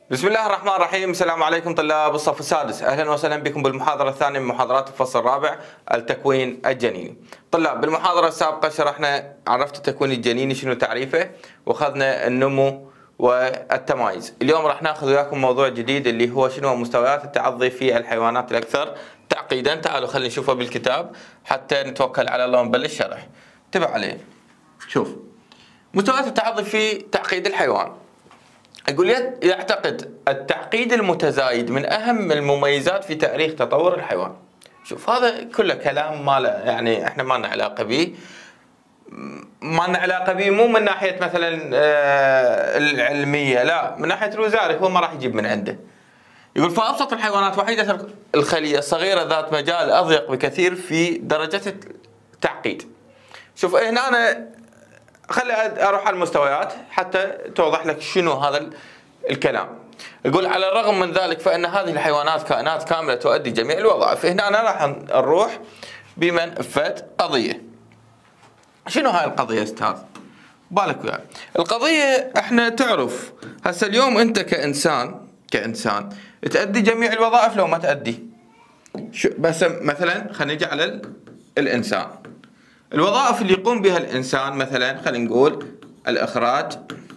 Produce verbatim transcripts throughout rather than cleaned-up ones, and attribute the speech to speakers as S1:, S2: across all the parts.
S1: بسم الله الرحمن الرحيم. السلام عليكم طلاب الصف السادس، اهلا وسهلا بكم بالمحاضره الثانيه من محاضرات الفصل الرابع التكوين الجنيني. طلاب بالمحاضره السابقه شرحنا عرفت التكوين الجنيني شنو تعريفه، واخذنا النمو والتمايز. اليوم راح ناخذ وياكم موضوع جديد اللي هو شنو مستويات التعظي في الحيوانات الاكثر تعقيدا. تعالوا خلينا نشوفه بالكتاب حتى نتوكل على الله ونبلش شرح. انتبه عليه. شوف مستويات التعظي في تعقيد الحيوان. يقول يعتقد التعقيد المتزايد من أهم المميزات في تاريخ تطور الحيوان. شوف هذا كله كلام ما له يعني احنا ما لنا علاقة به، ما لنا علاقة به مو من ناحية مثلا العلمية، لا من ناحية الوزاري، هو ما راح يجيب من عنده. يقول فأبسط الحيوانات وحيدة الخلية الصغيرة ذات مجال أضيق بكثير في درجة التعقيد. شوف هنا أنا خلي اروح على المستويات حتى توضح لك شنو هذا الكلام. يقول على الرغم من ذلك فان هذه الحيوانات كائنات كامله تؤدي جميع الوظائف. هنا انا راح نروح بمنفذ قضيه. شنو هاي القضيه استاذ؟ بالك وياي. القضيه احنا تعرف هسه اليوم انت كانسان كانسان تؤدي جميع الوظائف لو ما تؤدي. بس مثلا خلينا نجي على الانسان. الوظائف اللي يقوم بها الإنسان مثلا خلينا نقول الإخراج،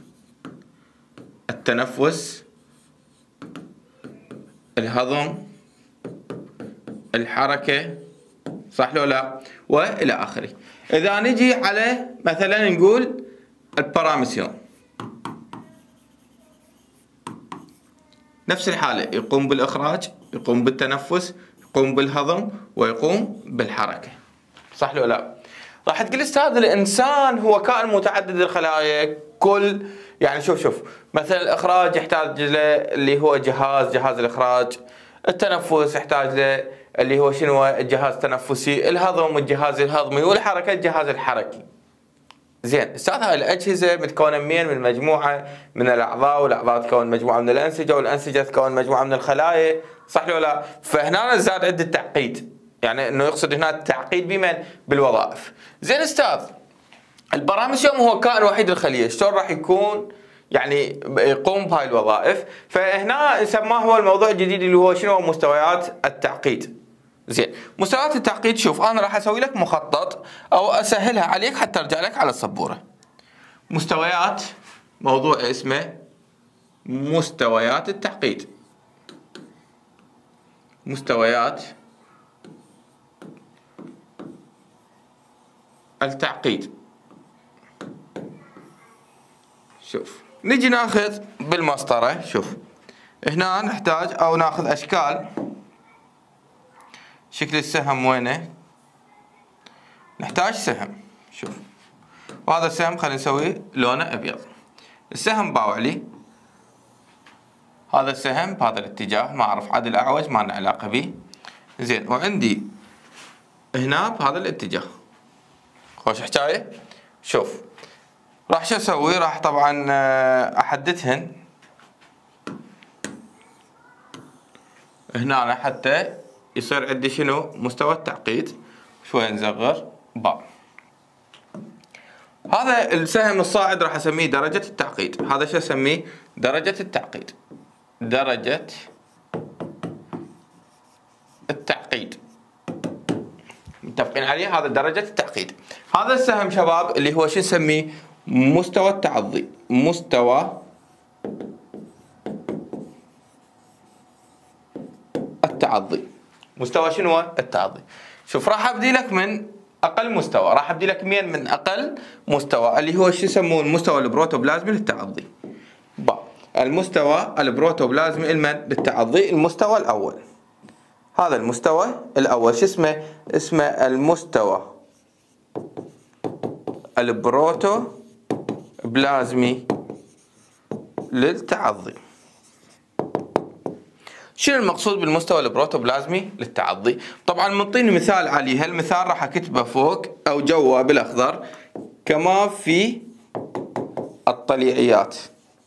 S1: التنفس، الهضم، الحركة، صح لو لا؟ وإلى آخره. إذا نجي على مثلا نقول الباراميسيون نفس الحالة، يقوم بالإخراج، يقوم بالتنفس، يقوم بالهضم، ويقوم بالحركة، صح لو لا؟ راح تقول استاذ الانسان هو كائن متعدد الخلايا، كل يعني شوف شوف مثلا الاخراج يحتاج له اللي هو جهاز جهاز الاخراج، التنفس يحتاج له اللي هو شنو الجهاز التنفسي، الهضم الجهاز الهضمي، والحركه الجهاز الحركي. زين استاذ هاي الاجهزه متكونه من من مجموعه من الاعضاء، والاعضاء تكون مجموعه من الانسجه، والانسجه تكون مجموعه من الخلايا، صح ولا لا؟ فهنا زاد عده تعقيد، يعني انه يقصد هنا التعقيد بمن؟ بالوظائف. زين استاذ البراميسيوم هو كائن وحيد الخليه، شلون راح يكون يعني يقوم بهاي الوظائف؟ فهنا سماه هو الموضوع الجديد اللي هو شنو مستويات التعقيد. زين مستويات التعقيد، شوف انا راح اسوي لك مخطط او اسهلها عليك حتى ارجع لك على السبوره. مستويات، موضوع اسمه مستويات التعقيد. مستويات التعقيد. شوف نجي ناخذ بالمسطره. شوف هنا نحتاج او ناخذ اشكال. شكل السهم وينه؟ نحتاج سهم. شوف وهذا السهم خلينا نسويه لونه ابيض. السهم باوعلي، هذا السهم بهذا الاتجاه، ما اعرف عدل اعوج ما لنا علاقه به. زين وعندي هنا بهذا الاتجاه. خوش حكايه. شوف راح شو اسوي؟ راح طبعا احددهن هنا حتى يصير عندي شنو مستوى التعقيد. شوي نصغر باء. هذا السهم الصاعد راح اسميه درجة التعقيد. هذا شو اسميه؟ درجة التعقيد. درجة التعقيد متفقين عليه؟ هذا درجة التعقيد. هذا السهم شباب اللي هو شو نسميه؟ مستوى التعظي. مستوى التعظي. مستوى شنو؟ التعظي. شوف راح ابدي لك من اقل مستوى، راح ابدي لك مين من اقل مستوى اللي هو شو يسمونه؟ المستوى البروتوبلازمي للتعظي. با المستوى البروتوبلازمي المن للتعظي، المستوى الاول. هذا المستوى الاول شو اسمه؟ اسمه المستوى البروتوبلازمي للتعظي. شنو المقصود بالمستوى البروتوبلازمي للتعظي؟ طبعا منطيني مثال عليه، هالمثال راح اكتبه فوق او جوا بالاخضر كما في الطليعيات.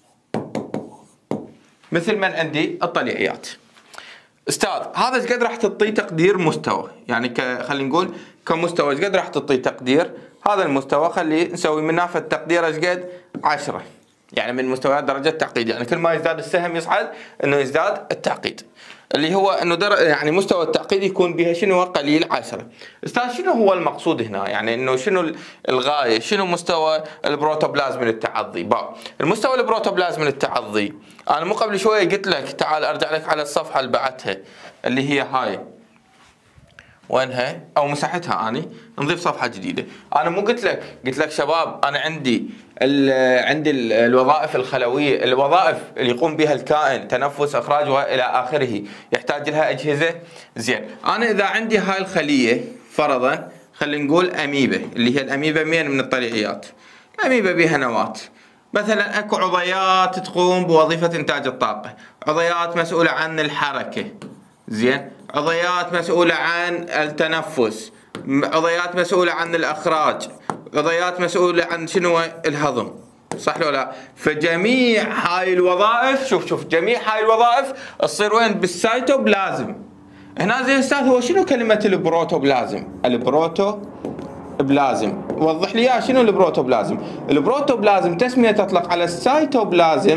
S1: مثل من عندي الطليعيات. استاذ هذا ايش قد راح تعطيه تقدير مستوى؟ يعني ك... خلينا نقول كمستوى ايش قد راح تعطيه تقدير؟ هذا المستوى خلي نسوي من نافذة تقدير ايش قد؟ عشرة. يعني من مستويات درجة التعقيد، يعني كل ما يزداد السهم يصعد انه يزداد التعقيد، اللي هو انه در... يعني مستوى التعقيد يكون بها شنو قليل عشرة. استاذ شنو هو المقصود هنا؟ يعني انه شنو الغاية؟ شنو مستوى البروتوبلازمي للتعظي؟ با المستوى البروتوبلازمي للتعظي انا مو قبل شوية قلت لك تعال ارجع لك على الصفحة اللي بعتها اللي هي هاي، وينها او مسحتها اني، نضيف صفحه جديده. انا مو قلت لك قلت لك شباب انا عندي ال عندي ال الوظائف الخلويه، الوظائف اللي يقوم بها الكائن، تنفس، اخراج والى اخره، يحتاج لها اجهزه. زين انا اذا عندي هاي الخليه فرضا خلينا نقول اميبا، اللي هي الاميبا مين من الطليعيات، اميبا بها نواه، مثلا اكو عضيات تقوم بوظيفه انتاج الطاقه، عضيات مسؤوله عن الحركه، زين، عضيات مسؤولة عن التنفس، عضيات مسؤولة عن الإخراج، عضيات مسؤولة عن شنو الهضم، صح ولا لا؟ فجميع هاي الوظائف، شوف شوف جميع هاي الوظائف تصير وين؟ بالسيتوبلازم. هنا زي استاذ هو شنو كلمة البروتوبلازم؟ البروتوبلازم وضح لي اياه، شنو البروتوبلازم؟ البروتوبلازم تسمية تطلق على السيتوبلازم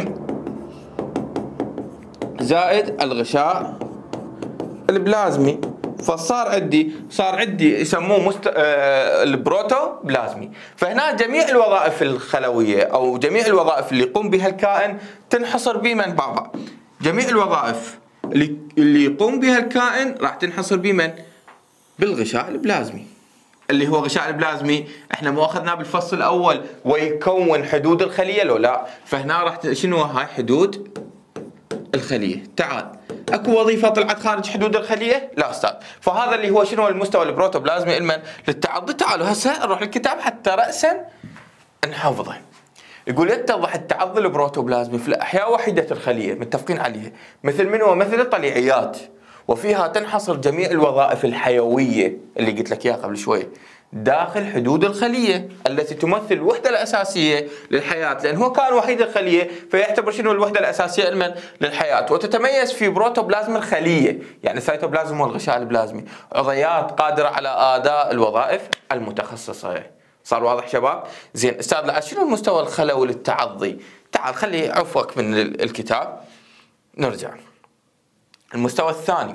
S1: زائد الغشاء البلازمي. فصار عندي صار عندي يسموه مست... آه... البروتوبلازمي. فهنا جميع الوظائف الخلويه او جميع الوظائف اللي يقوم بها الكائن تنحصر بمن بابا. جميع الوظائف اللي اللي يقوم بها الكائن راح تنحصر بمن؟ بالغشاء البلازمي. اللي هو غشاء البلازمي احنا مو اخذناه بالفصل الاول ويكون حدود الخليه لو لا؟ فهنا راح ت... شنو هاي حدود الخليه؟ تعال اكو وظيفه طلعت خارج حدود الخليه؟ لا استاذ. فهذا اللي هو شنو المستوى البروتوبلازمي المن للتعظي. تعالوا هسه نروح الكتاب حتى راسا نحفظه. يقول يتضح التعظي البروتوبلازمي في الاحياء وحيده الخليه، متفقين عليها، مثل من ومثل الطليعيات، وفيها تنحصر جميع الوظائف الحيويه اللي قلت لك اياها قبل شوي داخل حدود الخليه التي تمثل الوحده الاساسيه للحياه، لان هو كان وحيد الخليه فيعتبر شنو الوحده الاساسيه المن للحياه. وتتميز في بروتوبلازم الخليه، يعني السيتوبلازم والغشاء البلازمي، عضيات قادره على اداء الوظائف المتخصصه. صار واضح شباب؟ زين استاذ لا شنو المستوى الخلوي للتعظي؟ تعال خلي عفوك من الكتاب نرجع. المستوى الثاني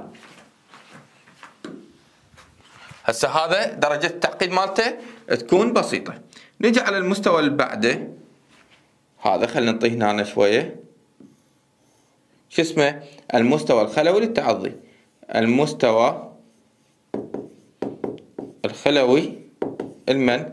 S1: هسه هذا درجة التعقيد مالته تكون بسيطة. نجي على المستوى اللي بعده، هذا خلينا نعطيه هنا شوية، شو اسمه؟ المستوى الخلوي للتعظي. المستوى الخلوي المن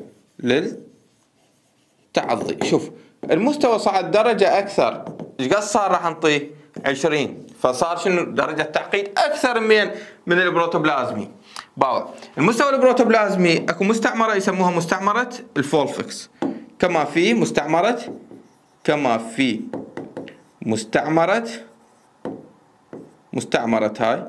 S1: للتعظي. شوف المستوى صعد درجة أكثر، ايش قد صار؟ راح نعطيه عشرين، فصار شنو درجة تعقيد أكثر من من البروتوبلازمي. باور المستوى البروتوبلازمي اكو مستعمرة يسموها مستعمرة الفولفكس، كما في مستعمرة كما في مستعمرة مستعمرة هاي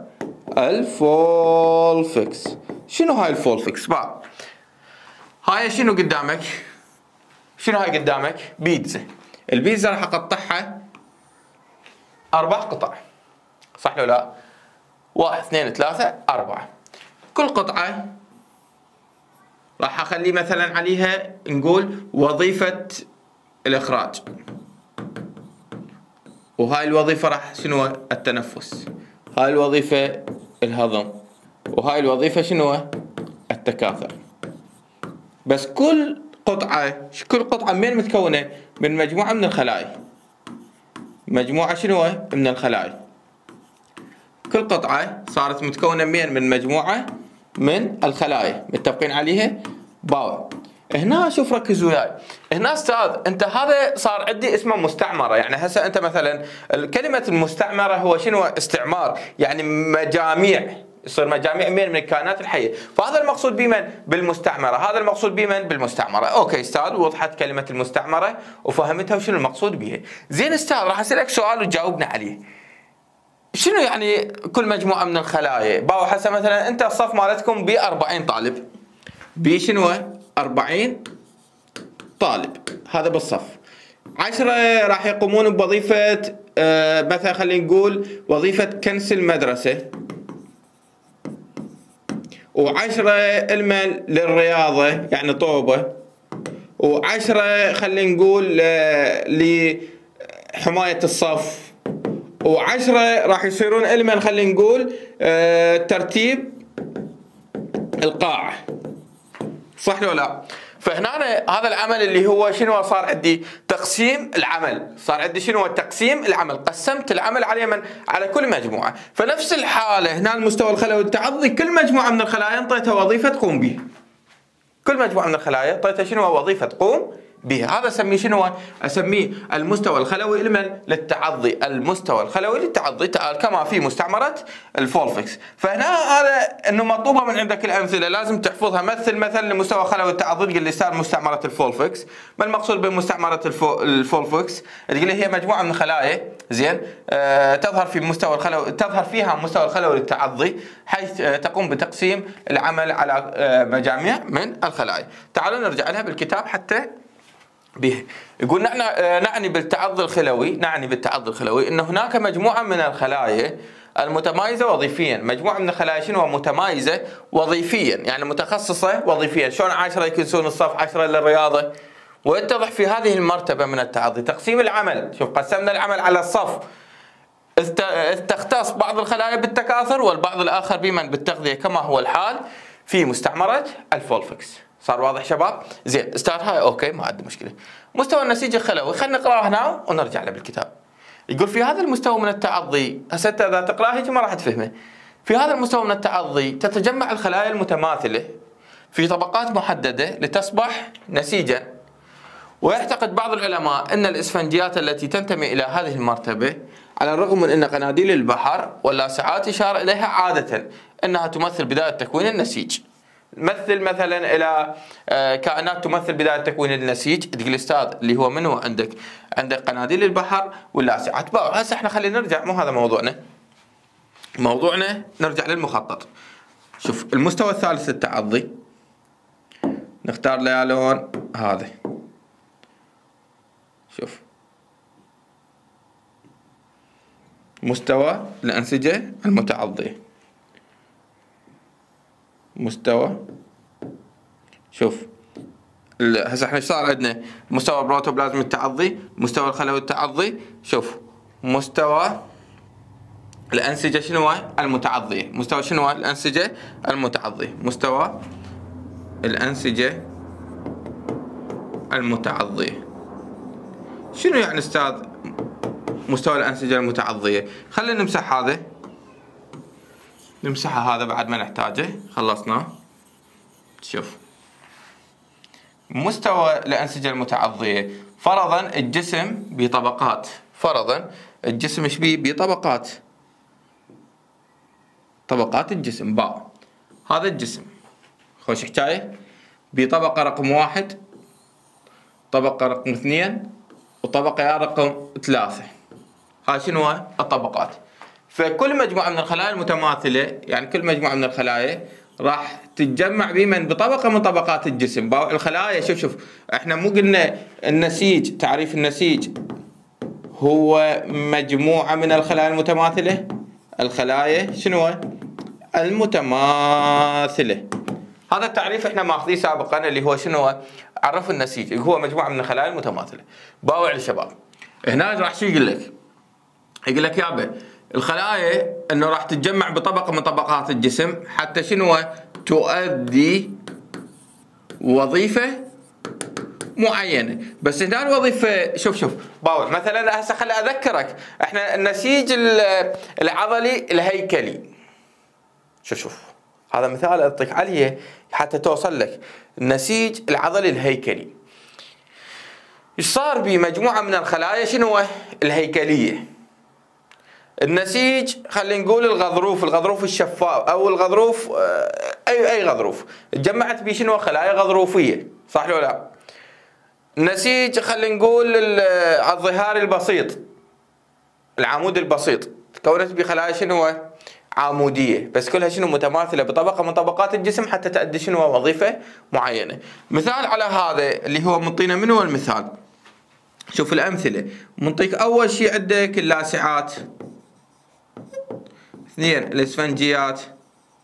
S1: الفولفكس. شنو هاي الفولفكس؟ باور هاي شنو قدامك؟ شنو هاي قدامك؟ بيتزا. البيتزا راح اقطعها اربع قطع، صح ولا لا؟ واحد اثنين ثلاثة أربعة. كل قطعة راح اخلي مثلا عليها نقول وظيفة الإخراج، وهاي الوظيفة راح شنو؟ التنفس. هاي الوظيفة الهضم، وهاي الوظيفة شنو؟ التكاثر. بس كل قطعة كل قطعة من متكونة؟ من مجموعة من الخلايا. مجموعة شنو؟ من الخلايا. كل قطعة صارت متكونة من من مجموعة من الخلايا، متفقين عليها؟ باو هنا شوف ركزوا وياي. هنا استاذ انت هذا صار عندي اسمه مستعمرة، يعني هسه انت مثلا كلمة المستعمرة هو شنو؟ استعمار، يعني مجاميع، يصير مجاميع من من الكائنات الحية، فهذا المقصود بمن؟ بالمستعمرة. هذا المقصود بمن؟ بالمستعمرة. اوكي استاذ وضحت كلمة المستعمرة وفهمتها وشنو المقصود بها. زين استاذ راح اسألك سؤال وتجاوبنا عليه. شنو يعني كل مجموعة من الخلايا؟ باو هسه مثلا انت الصف مالتكم ب أربعين طالب، بشنو؟ أربعين طالب، هذا بالصف. عشرة راح يقومون بوظيفة آه مثلا خلينا نقول وظيفة كنس المدرسة، وعشرة المن للرياضة يعني طوبة، وعشرة خلينا نقول لحماية الصف، وعشرة راح يصيرون إلمن خلينا نقول ترتيب القاعة. صح ولا لا؟ فهنا هذا العمل اللي هو شنو صار عندي؟ تقسيم العمل، صار عندي شنو تقسيم العمل، قسمت العمل على من؟ على كل مجموعة. فنفس الحالة هنا المستوى الخلوي التعضي كل مجموعة من الخلايا انطيتها وظيفة تقوم بها. كل مجموعة من الخلايا انطيتها شنو وظيفة تقوم بها. هذا اسميه شنو؟ اسميه المستوى الخلوي لمن؟ للتعضي. المستوى الخلوي للتعضي كما في مستعمرة الفولفكس. فهنا هذا انه مطلوبه من عندك الامثله لازم تحفظها. مثل مثل لمستوى خلوي التعضي تقول لي صار مستعمرة الفولفكس. ما المقصود بمستعمرة الفو الفولفكس؟ تقول لي هي مجموعه من الخلايا زين آه تظهر في مستوى الخلوي، تظهر فيها مستوى الخلوي للتعضي حيث آه تقوم بتقسيم العمل على آه مجاميع من الخلايا. تعالوا نرجع لها بالكتاب حتى به. يقول نعني بالتعضي الخلوي، نعني بالتعضي الخلوي انه هناك مجموعه من الخلايا المتمايزه وظيفيا. مجموعه من الخلايا شنو؟ متمايزه وظيفيا، يعني متخصصه وظيفيا. شلون عشرة يكنسون الصف، عشرة للرياضه. ويتضح في هذه المرتبه من التعضي تقسيم العمل. شوف قسمنا العمل على الصف، تختص بعض الخلايا بالتكاثر والبعض الاخر بمن؟ بالتغذيه، كما هو الحال في مستعمره الفولفكس. صار واضح شباب؟ زين استاذ هاي اوكي ما عندي مشكله. مستوى النسيج الخلوي خلينا نقراه هنا ونرجع له بالكتاب. يقول في هذا المستوى من التعضي، هسه انت اذا تقراه هيك ما راح تفهمه. في هذا المستوى من التعضي تتجمع الخلايا المتماثله في طبقات محدده لتصبح نسيجا. ويعتقد بعض العلماء ان الاسفنجيات التي تنتمي الى هذه المرتبه على الرغم من ان قناديل البحر واللاسعات يشار اليها عاده انها تمثل بدايه تكوين النسيج. مثل مثلا الى كائنات تمثل بدايه تكوين النسيج. تقول استاذ اللي هو منو عندك؟ عندك قناديل البحر واللاسعات. هسه احنا خلينا نرجع، مو هذا موضوعنا. موضوعنا نرجع للمخطط. شوف المستوى الثالث التعضي نختار له لون هذا. شوف مستوى الأنسجة المتعضية. مستوى شوف هسه احنا ايش صار عندنا؟ مستوى البروتوبلازم التعضي، مستوى الخلوي التعضي. شوف مستوى الأنسجة شنو؟ المتعضية. مستوى شنو؟ الأنسجة المتعضية. مستوى الأنسجة المتعضية. شنو يعني استاذ مستوى الأنسجة المتعضية؟ خلينا نمسح هذا، نمسحه هذا بعد ما نحتاجه، خلصناه. شوف مستوى الأنسجة المتعضية فرضا الجسم بطبقات، فرضا الجسم ايش بيه؟ بطبقات، طبقات الجسم باء. هذا الجسم خوش حكاية بطبقة رقم واحد، طبقة رقم اثنين، وطبقة رقم ثلاثة. هاي شنو الطبقات؟ فكل مجموعة من الخلايا المتماثلة، يعني كل مجموعة من الخلايا راح تتجمع بمن؟ بطبقة من طبقات الجسم. الخلايا شوف شوف احنا مو قلنا النسيج، تعريف النسيج هو مجموعة من الخلايا المتماثلة. الخلايا شنو؟ المتماثلة. هذا التعريف احنا ماخذيه سابقا اللي هو شنو؟ عرف النسيج هو مجموعة من الخلايا المتماثلة. باوع الشباب هنا راح شو يقول لك؟ يقول لك يابا الخلايا انه راح تتجمع بطبقة من طبقات الجسم حتى شنو؟ تؤدي وظيفة معينة. بس هنا الوظيفة شوف شوف باوع مثلا هسه خلي اذكرك احنا النسيج العضلي الهيكلي. شوف شوف هذا مثال اعطيك عليه حتى توصل لك. النسيج العضلي الهيكلي ايش صار بمجموعة من الخلايا شنو؟ الهيكلية. النسيج خلينا نقول الغضروف، الغضروف الشفاف او الغضروف اي اي غضروف تجمعت به شنو؟ خلايا غضروفية. صح ولا لا؟ النسيج خلينا نقول الظهاري البسيط، العمود البسيط تكونت بخلايا شنو؟ عمودية، بس كلها شنو؟ متماثلة بطبقة من طبقات الجسم حتى تؤدي شنو؟ وظيفة معينة. مثال على هذا اللي هو منطينا من هو المثال؟ شوف الأمثلة منطيك أول شيء عندك اللاسعات، اثنين الاسفنجيات،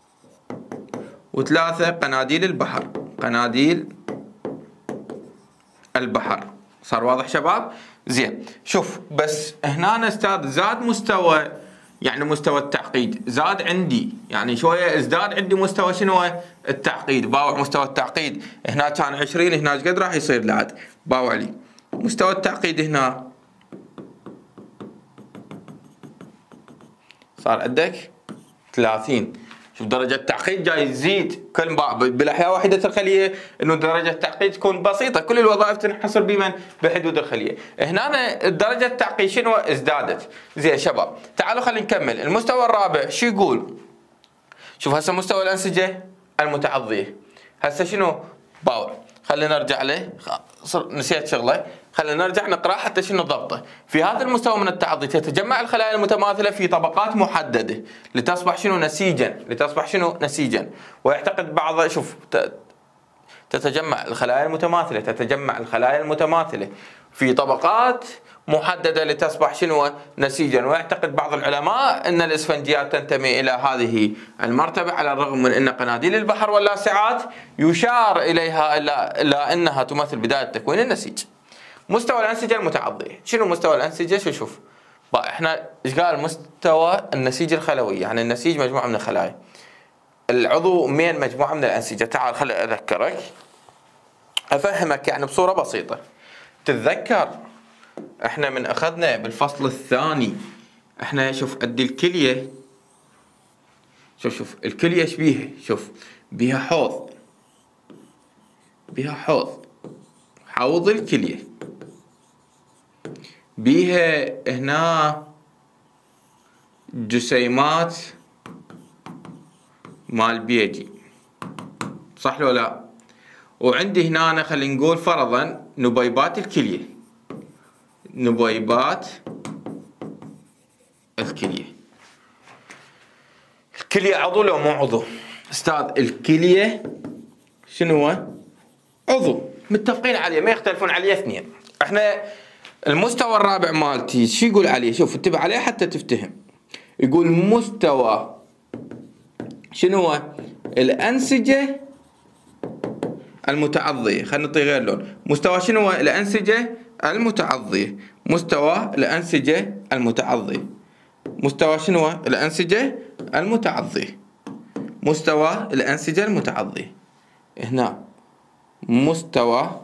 S1: وثلاثة قناديل البحر. قناديل البحر. صار واضح شباب؟ زين شوف بس هنا استاذ زاد مستوى، يعني مستوى التعقيد زاد عندي، يعني شويه ازداد عندي مستوى شنو؟ التعقيد. باوع مستوى التعقيد هنا كان عشرين، هنا ايش قد راح يصير لعد؟ باوع لي مستوى التعقيد هنا صار عندك ثلاثين. شوف درجة التعقيد جاي تزيد كل بالاحياء وحدة الخلية، انه درجة التعقيد تكون بسيطة، كل الوظائف تنحصر بمن؟ بحدود الخلية. هنا درجة التعقيد شنو؟ ازدادت. زين شباب تعالوا خلينا نكمل. المستوى الرابع شو يقول؟ شوف هسه مستوى الأنسجة المتعضية، هسه شنو؟ باور. خلينا نرجع له، نسيت شغله، خلينا نرجع نقرا حتى شنو ضبطه. في هذا المستوى من التعضي تتجمع الخلايا المتماثله في طبقات محدده لتصبح شنو؟ نسيجا، لتصبح شنو؟ نسيجا. ويعتقد بعض، شوف تتجمع الخلايا المتماثله، تتجمع الخلايا المتماثله في طبقات محدده لتصبح شنو؟ نسيجا. ويعتقد بعض العلماء ان الاسفنجيات تنتمي الى هذه المرتبه، على الرغم من ان قناديل البحر واللاسعات يشار اليها الى انها تمثل بدايه تكوين النسيج. مستوى الانسجه المتعضيه، شنو مستوى الانسجه؟ شو شوف بقى احنا ايش قال؟ مستوى النسيج الخلوي، يعني النسيج مجموعه من الخلايا، العضو مين؟ مجموعه من الانسجه. تعال خلي اذكرك افهمك يعني بصوره بسيطه. تتذكر احنا من اخذنا بالفصل الثاني، احنا شوف قد الكليه، شوف شوف الكليه ايش بيها؟ شوف بيها حوض، بيها حوض، حوض الكليه، بيها هنا جسيمات مال بيجي، صح لو لا؟ وعندي هنا خلينا نقول فرضا نبيبات الكليه، نبيبات الكليه. الكليه عضو لو مو عضو؟ استاذ الكليه شنو هو؟ عضو، متفقين عليه ما يختلفون عليه اثنين. احنا المستوى الرابع مالتي شو يقول عليه؟ شوف انتبه عليه حتى تفتهم. يقول مستوى شنو هو؟ الأنسجة المتعضية. خلينا نعطيه غير لون. مستوى شنو هو؟ الأنسجة المتعضية. مستوى الأنسجة المتعضية. مستوى شنو هو؟ الأنسجة المتعضية. مستوى الأنسجة المتعضية. هنا مستوى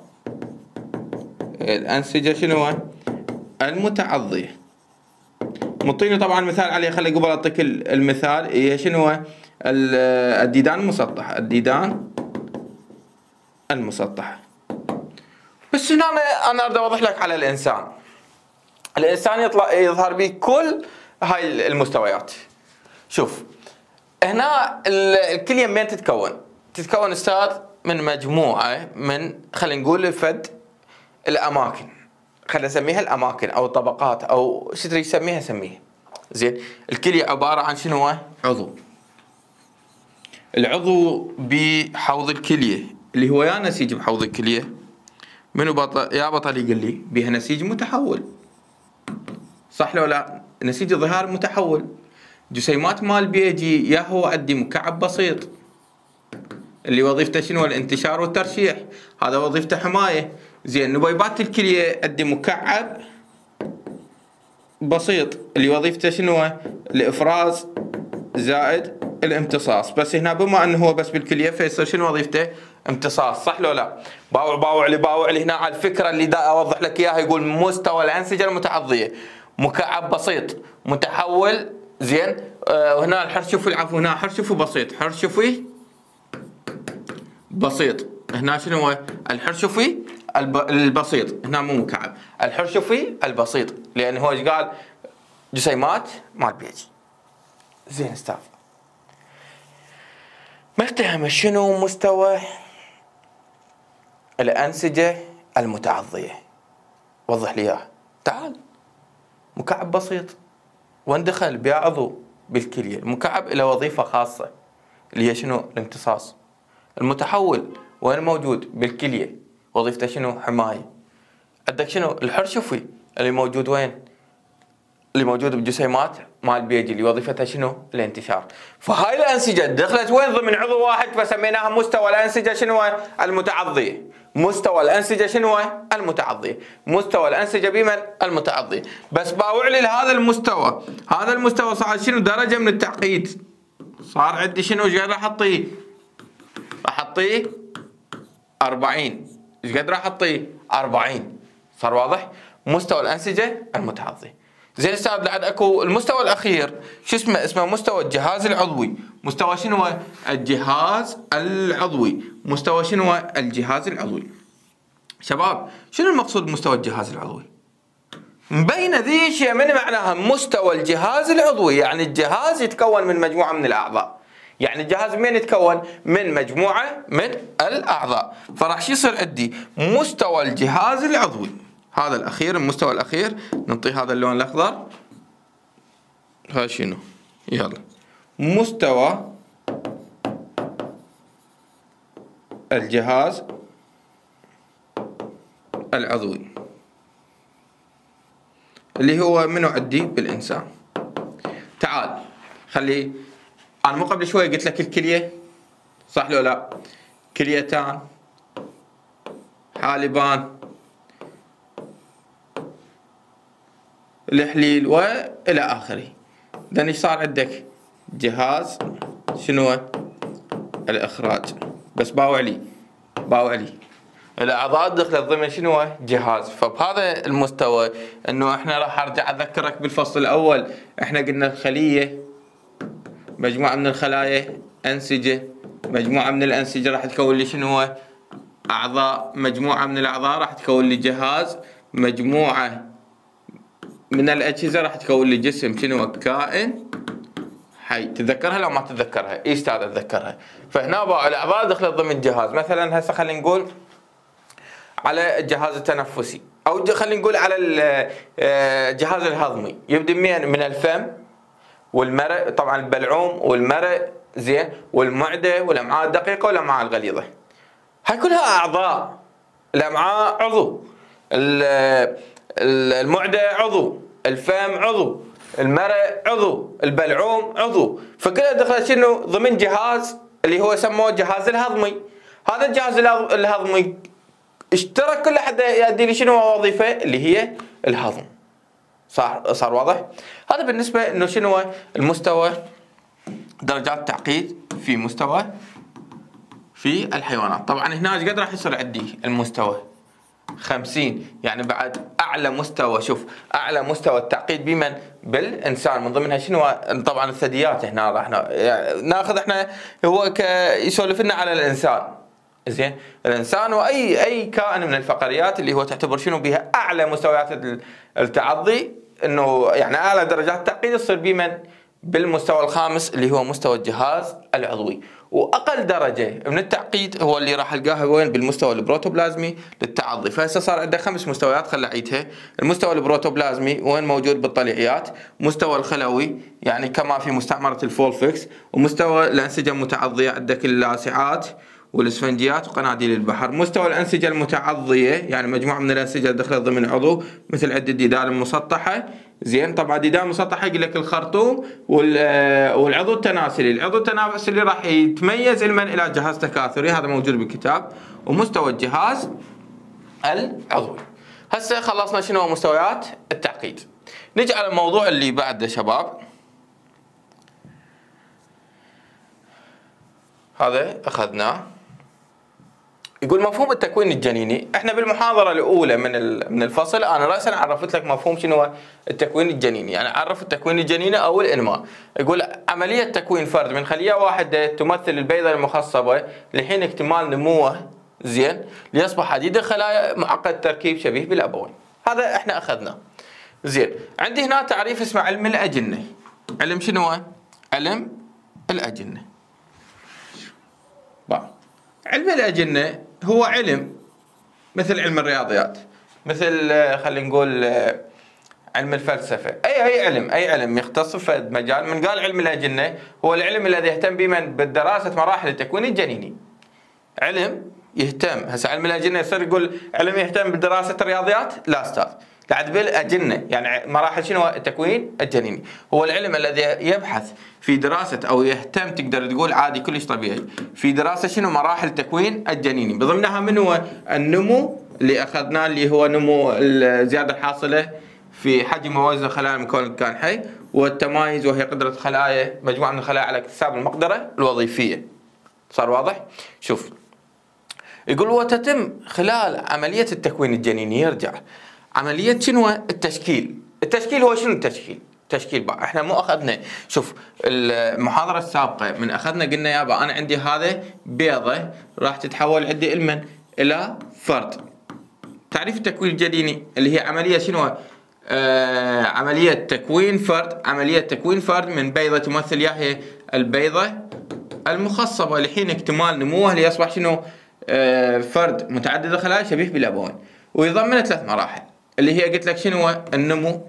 S1: الأنسجة شنو هو؟ المتعضية. مطيني طبعا مثال عليه، خلي قبل اعطيك المثال. هي شنو هو؟ الديدان المسطحة، الديدان المسطحة. بس هنا انا اريد اوضح لك على الانسان. الانسان يطلع يظهر به كل هاي المستويات. شوف هنا الكلية من تتكون؟ تتكون استاذ من مجموعة من خلينا نقول الفد الاماكن، خلينا نسميها الاماكن او الطبقات او شو تريد تسميها سميها. زين الكلية عبارة عن شنو هو؟ عضو. العضو بحوض الكلية اللي هو يا نسيج بحوض الكلية، منو بطل يا بطل يقول لي؟ بها نسيج متحول، صح لو لا؟ نسيج ظهار متحول. جسيمات مال بيجي يا هو عندي مكعب بسيط اللي وظيفته شنو؟ الانتشار والترشيح، هذا وظيفته حماية. زين نبيبات الكلية عندي مكعب بسيط اللي وظيفته شنو؟ الافراز زائد الامتصاص. بس هنا بما انه هو بس بالكلية فيصير شنو وظيفته؟ امتصاص، صح لو لا؟ باوع باوع لي باوع لي هنا على الفكرة اللي دا اوضح لك اياها. يقول مستوى الانسجة المتعضية مكعب بسيط متحول. زين آه وهنا الحرشفي، العفو هنا حرشفي بسيط، حرشفي بسيط. هنا شنو هو؟ الحرشفي البسيط، هنا مو مكعب، الحرشفي البسيط، لأن هو ايش قال؟ جسيمات مال بيجي. زين استاذ مفتهم شنو مستوى الأنسجة المتعضية؟ وضح لي اياه. تعال مكعب بسيط واندخل بها عضو بالكلية. المكعب له وظيفة خاصة اللي هي شنو؟ الامتصاص. المتحول وين موجود؟ بالكلية، وظيفته شنو؟ حماية. عندك شنو؟ الحرشفي اللي موجود وين؟ اللي موجود بالجسيمات مال بيجي اللي وظيفتها شنو؟ الانتشار. فهاي الانسجه دخلت وين؟ ضمن عضو واحد، فسميناها مستوى الانسجه شنو؟ المتعضيه. مستوى الانسجه شنو؟ المتعضيه. مستوى الانسجه بمن؟ المتعضيه. بس باوع لي لهذا المستوى، هذا المستوى صار شنو؟ درجه من التعقيد. صار عندي شنو؟ ايش قد راح اعطيه؟ راح اعطيه أربعين. ايش قد راح اعطيه؟ أربعين. صار واضح؟ مستوى الانسجه المتعضيه. زين استاذ بعد اكو المستوى الاخير شو اسمه؟ اسمه مستوى الجهاز العضوي. مستوى شنو؟ الجهاز العضوي. مستوى شنو؟ الجهاز العضوي. شباب شنو المقصود بمستوى الجهاز العضوي؟ مبينه ذي شيء من معناها مستوى الجهاز العضوي، يعني الجهاز يتكون من مجموعه من الاعضاء. يعني الجهاز من يتكون؟ من مجموعه من الاعضاء. فراح شو يصير عندي؟ مستوى الجهاز العضوي. هذا الاخير، المستوى الاخير نعطيه هذا اللون الاخضر. هذا شنو؟ يلا مستوى الجهاز العضوي اللي هو منو عندي؟ بالانسان. تعال خلي انا مو قبل شوي قلت لك الكليه، صح لو لا؟ كليتان، حالبان، الحليل والى اخره. اذا ايش صار عندك؟ جهاز شنو؟ الاخراج. بس باوع لي باوع لي الاعضاء دخلت ضمن شنو؟ جهاز. فبهذا المستوى انه احنا راح ارجع اذكرك بالفصل الاول، احنا قلنا الخليه مجموعه من الخلايا، انسجه، مجموعه من الانسجه راح تكون لي شنو؟ اعضاء، مجموعه من الاعضاء راح تكون لي جهاز، مجموعه من الاجهزه راح تكون لي جسم شنو؟ كائن حي. تتذكرها لو ما تتذكرها؟ اي استاذ اتذكرها. فهنا باعوا الاعضاء دخلت ضمن الجهاز. مثلا هسه خلينا نقول على الجهاز التنفسي، او خلينا نقول على الجهاز الهضمي. يبدا منين؟ من الفم والمرء، طبعا البلعوم والمرء، زين، والمعده والامعاء الدقيقه والامعاء الغليظه. هاي كلها اعضاء. الامعاء عضو، المعده عضو، الفم عضو، المرء عضو، البلعوم عضو. فكلها دخلت شنو؟ ضمن جهاز اللي هو سموه الجهاز الهضمي. هذا الجهاز الهضمي اشترك كل حد يؤدي لي شنو وظيفه؟ اللي هي الهضم. صار صار واضح؟ هذا بالنسبه انه شنو المستوى درجات التعقيد في مستوى في الحيوانات. طبعا هنا ايش قد راح يصير عندي المستوى؟ خمسين. يعني بعد اعلى مستوى. شوف اعلى مستوى التعقيد بمن؟ بالانسان. من ضمنها شنو؟ طبعا الثدييات. هنا راح ناخذ احنا هو يسولف لنا على الانسان. زين، الانسان واي اي كائن من الفقريات اللي هو تعتبر شنو بها اعلى مستويات التعضي، انه يعني اعلى درجات التعقيد تصير بمن؟ بالمستوى الخامس اللي هو مستوى الجهاز العضوي. واقل درجه من التعقيد هو اللي راح القاها وين؟ بالمستوى البروتوبلازمي للتعضي. فهسه صار عندنا خمس مستويات، خل اعيدها. المستوى البروتوبلازمي وين موجود؟ بالطليعيات. مستوى الخلوي يعني كما في مستعمره الفولفكس. ومستوى الانسجه المتعضيه عندك اللاسعات والاسفنجيات وقناديل البحر. مستوى الانسجه المتعضيه يعني مجموعه من الانسجه دخلت ضمن عضو، مثل عند الديدان المسطحه. زين، طبعا الديدان المسطحه يقول لك الخرطوم والعضو التناسلي. العضو التناسلي راح يتميز علما الى جهاز تكاثري، هذا موجود بالكتاب. ومستوى الجهاز العضوي. هسه خلصنا شنو مستويات التعقيد. نجي على الموضوع اللي بعده شباب. هذا اخذناه. يقول مفهوم التكوين الجنيني. احنا بالمحاضره الاولى من من الفصل انا راسا عرفت لك مفهوم شنو التكوين الجنيني، يعني عرف التكوين الجنيني او الانماء. يقول عمليه تكوين فرد من خليه واحده تمثل البيضه المخصبه لحين اكتمال نموه، زين، ليصبح عديد الخلايا معقد التركيب شبيه بالابوين. هذا احنا اخذناه. زين، عندي هنا تعريف اسمه علم الاجنه. علم شنو؟ علم الاجنه. بقى. علم الاجنه هو علم مثل علم الرياضيات، مثل خلينا نقول علم الفلسفه، اي اي علم اي علم يختص في مجال. من قال علم الاجنه هو العلم الذي يهتم بمن؟ بالدراسه مراحل التكوين الجنيني. علم يهتم. هسه علم الاجنه يصير يقول علم يهتم بدراسه الرياضيات؟ لا استاذ، تعد بالاجنه، يعني مراحل شنو التكوين الجنيني. هو العلم الذي يبحث في دراسه او يهتم تقدر تقول عادي كلش طبيعي في دراسه شنو مراحل التكوين الجنيني، بضمنها من هو النمو اللي اخذناه اللي هو نمو الزياده الحاصله في حجم ووزن الخلايا من كون كان حي، والتمايز وهي قدره خلايا مجموعه من الخلايا على اكتساب المقدره الوظيفيه. صار واضح؟ شوف يقول وتتم خلال عمليه التكوين الجنيني. يرجع عمليه شنو التشكيل. التشكيل هو شنو التشكيل؟ تشكيل بقى احنا مو اخذنا، شوف المحاضره السابقه من اخذنا قلنا يابا انا عندي هذا بيضه راح تتحول عندي المن الى فرد. تعريف التكوين الجنيني اللي هي عمليه شنو؟ آه عمليه تكوين فرد، عمليه تكوين فرد من بيضه تمثل يا هي البيضه المخصبه لحين اكتمال نموه ليصبح شنو؟ آه فرد متعدد الخلايا شبيه بالابوين، ويضمن ثلاث مراحل اللي هي قلت لك شنو؟ النمو،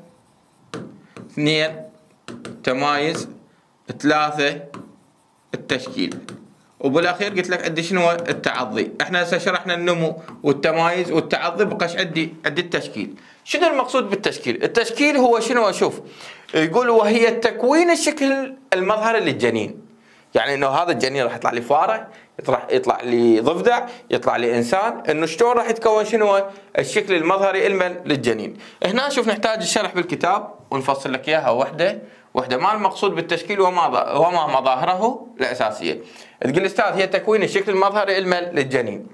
S1: اثنين تمايز، ثلاثة التشكيل، وبالاخير قلت لك عندي شنو؟ التعضي. احنا هسه شرحنا النمو والتمايز والتعضي، بقاش عندي عندي التشكيل. شنو المقصود بالتشكيل؟ التشكيل هو شنو؟ اشوف يقول وهي تكوين الشكل المظهري للجنين، يعني انه هذا الجنين راح يطلع لي فاره، يطلع يطلع لي ضفدع، يطلع لي انسان، انه شلون راح يتكون شنو الشكل المظهري المن للجنين. هنا شوف نحتاج الشرح بالكتاب ونفصل لك اياها وحده وحده. ما المقصود بالتشكيل وما وما مظاهره الاساسيه. تقول استاذ هي تكوين الشكل المظهري المن للجنين،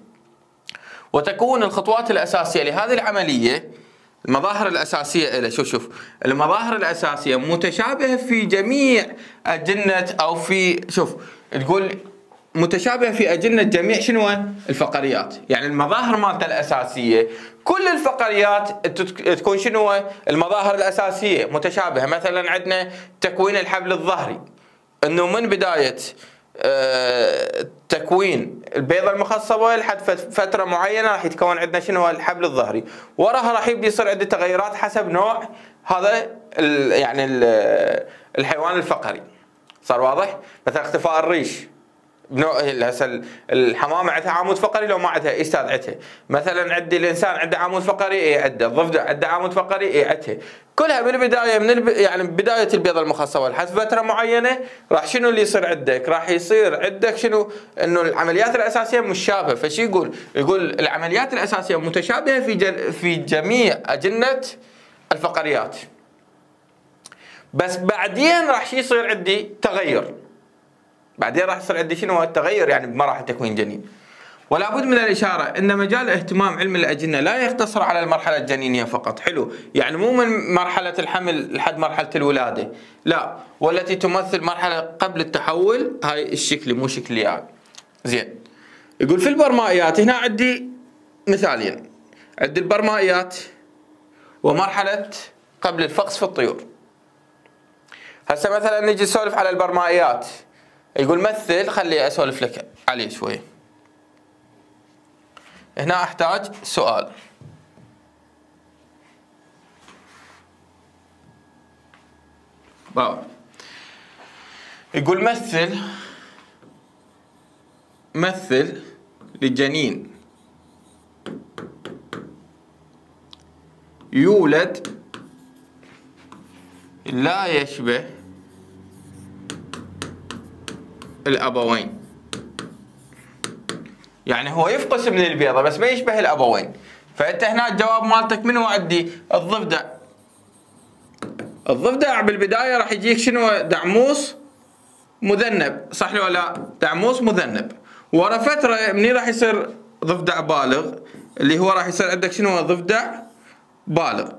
S1: وتكون الخطوات الاساسيه لهذه العمليه. المظاهر الاساسيه له، شوف شوف المظاهر الاساسيه متشابهه في جميع اجنه او في، شوف تقول متشابهه في اجنه جميع شنو؟ الفقريات. يعني المظاهر مالته الاساسيه كل الفقريات تكون شنو؟ المظاهر الاساسيه متشابهه. مثلا عندنا تكوين الحبل الظهري، انه من بدايه أه تكوين البيضة المخصبة لحد فترة معينة راح يتكون عندنا شنو؟ الحبل الظهري. وراها راح يبدي يصير عندي تغيرات حسب نوع هذا ال يعني ال الحيوان الفقري. صار واضح؟ مثلا اختفاء الريش بنوع، هسه الحمامه عندها عمود فقري لو ما عندها استاذ عندها. مثلا عندي الانسان عنده عمود فقري اي عنده، الضفدع عنده عمود فقري اي عنده. كلها من البدايه من الب... يعني بدايه البيضه المخصبه لحد فتره معينه راح شنو اللي يصير عندك؟ راح يصير عندك شنو؟ انه العمليات الاساسيه مشابهه. فشي يقول؟ يقول العمليات الاساسيه متشابهه في جل... في جميع اجنه الفقريات. بس بعدين راح يصير عندي تغير. بعدين راح يصير عندي شنو؟ التغير يعني بمراحل تكوين جنين. ولا بد من الاشاره ان مجال اهتمام علم الاجنه لا يقتصر على المرحله الجنينيه فقط. حلو، يعني مو من مرحله الحمل لحد مرحله الولاده، لا، والتي تمثل مرحله قبل التحول. هاي الشكل مو شكل يعني. زين، يقول في البرمائيات هنا عندي مثالين، عندي البرمائيات ومرحله قبل الفقس في الطيور. هسه مثلا نجي نسولف على البرمائيات. يقول مثل، خلي اسولف لك عليه شوي. هنا احتاج سؤال. باو. يقول مثل مثل لجنين يولد لا يشبه الأبوين. يعني هو يفقس من البيضة بس ما يشبه الأبوين. فأنت هنا الجواب مالتك منو عندي؟ الضفدع. الضفدع بالبداية راح يجيك شنو؟ دعموس مذنب، صح ولا لا؟ دعموس مذنب. ورا فترة منين راح يصير ضفدع بالغ؟ اللي هو راح يصير عندك شنو؟ ضفدع بالغ.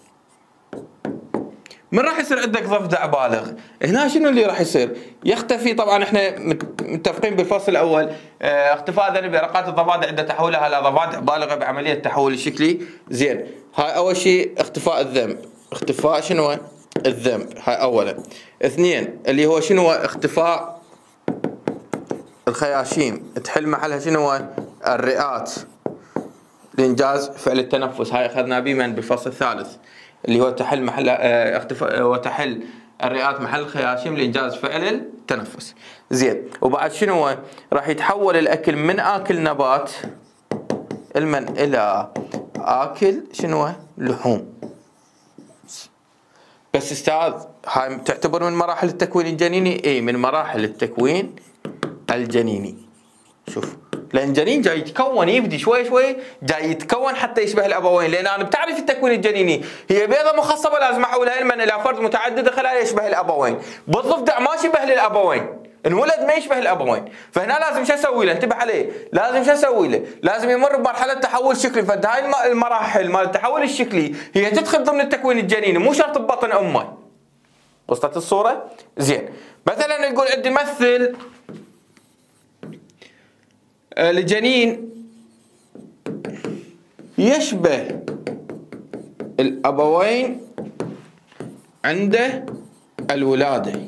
S1: من راح يصير عندك ضفدع بالغ؟ هنا شنو اللي راح يصير؟ يختفي. طبعا احنا متفقين بالفصل الاول اه اختفاء ذنب رقات الضفادع عند تحولها الى ضفادع بالغه بعمليه التحول الشكلي. زين، هاي اول شيء اختفاء الذنب. اختفاء شنو؟ الذنب، هاي اولا. اثنين اللي هو شنو؟ اختفاء الخياشيم، تحل محلها شنو؟ الرئات لانجاز فعل التنفس. هاي اخذنا به من بالفصل الثالث، اللي هو تحل محل اه اختفاء وتحل الرئات محل الخياشيم لانجاز فعل التنفس. زين، وبعد شنو؟ راح يتحول الاكل من اكل نبات المن الى اكل شنو؟ لحوم. بس استاذ هاي تعتبر من مراحل التكوين الجنيني؟ اي من مراحل التكوين الجنيني. شوف لان الجنين جاي يتكون، يبدي شوي شوي جاي يتكون حتى يشبه الابوين، لان انا بتعرف التكوين الجنيني هي بيضه مخصبه لازم احولها علما الى فرد متعدد خلايا يشبه الابوين، بالضفدع ما شبه للابوين، انولد ما يشبه الابوين، فهنا لازم شو اسوي له؟ انتبه عليه، لازم شو اسوي له؟ لازم يمر بمرحله تحول شكلي، فهاي المراحل مال التحول الشكلي هي تدخل ضمن التكوين الجنيني، مو شرط ببطن امه. وصلت الصوره؟ زين، مثلا يقول عندي مثل الجنين يشبه الأبوين عند الولادة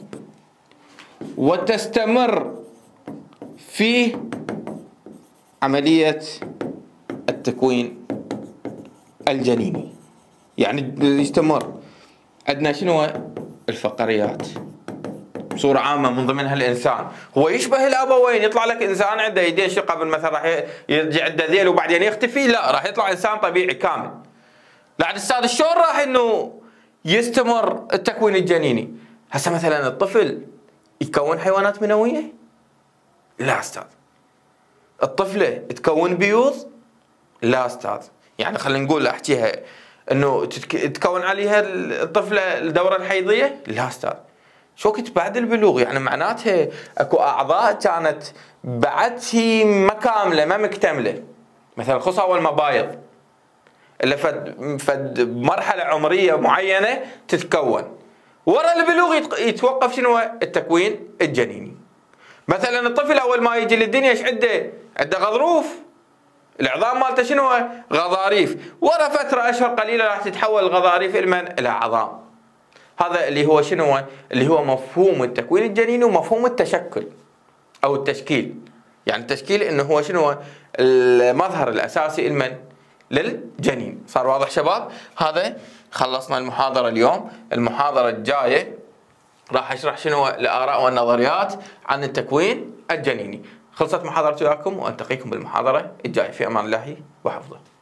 S1: وتستمر في عملية التكوين الجنيني. يعني يستمر عندنا شنو؟ الفقريات بصورة عامة من ضمنها الإنسان، هو يشبه الأبوين، يطلع لك إنسان عنده يدين شو قبل مثلا راح يرجع عنده ذيل وبعدين يختفي؟ لا، راح يطلع إنسان طبيعي كامل. لكن أستاذ شلون راح إنه يستمر التكوين الجنيني؟ هسه مثلا الطفل يتكون حيوانات منوية؟ لا أستاذ. الطفلة تكون بيوض؟ لا أستاذ. يعني خلينا نقول أحكيها إنه تتكون عليها الطفلة الدورة الحيضية؟ لا أستاذ. شو وقت بعد البلوغ، يعني معناتها اكو اعضاء كانت بعد هي ما كامله ما مكتمله، مثلا الخصى والمبايض اللي فد فد مرحله عمريه معينه تتكون، ورا البلوغ يتوقف شنو؟ التكوين الجنيني. مثلا الطفل اول ما يجي للدنيا ايش عنده؟ عنده غضروف، العظام مالته شنو؟ غضاريف، ورا فتره اشهر قليله راح تتحول الغضاريف الى الى عظام. هذا اللي هو شنو؟ اللي هو مفهوم التكوين الجنيني ومفهوم التشكل او التشكيل. يعني التشكيل انه هو شنو؟ المظهر الاساسي المن للجنين. صار واضح شباب؟ هذا خلصنا المحاضرة اليوم. المحاضرة الجاية راح اشرح شنو الاراء والنظريات عن التكوين الجنيني. خلصت محاضرتي وياكم، والتقيكم بالمحاضرة الجاية. في امان الله وحفظه.